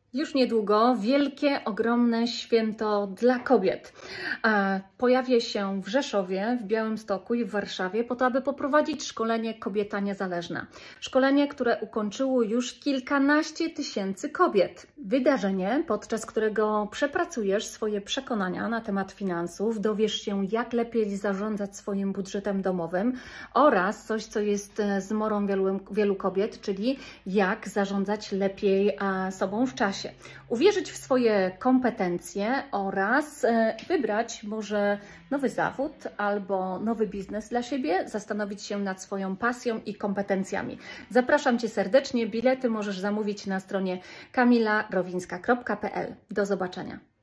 Już niedługo wielkie, ogromne święto dla kobiet. Pojawię się w Rzeszowie, w Białymstoku i w Warszawie po to, aby poprowadzić szkolenie Kobieta Niezależna. Szkolenie, które ukończyło już kilkanaście tysięcy kobiet. Wydarzenie, podczas którego przepracujesz swoje przekonania na temat finansów, dowiesz się, jak lepiej zarządzać swoim budżetem domowym oraz coś, co jest zmorą wielu kobiet, czyli jak zarządzać lepiej sobą w czasie. Uwierzyć w swoje kompetencje oraz wybrać może nowy zawód albo nowy biznes dla siebie, zastanowić się nad swoją pasją i kompetencjami. Zapraszam Cię serdecznie, bilety możesz zamówić na stronie kamilarowińska.pl. Do zobaczenia.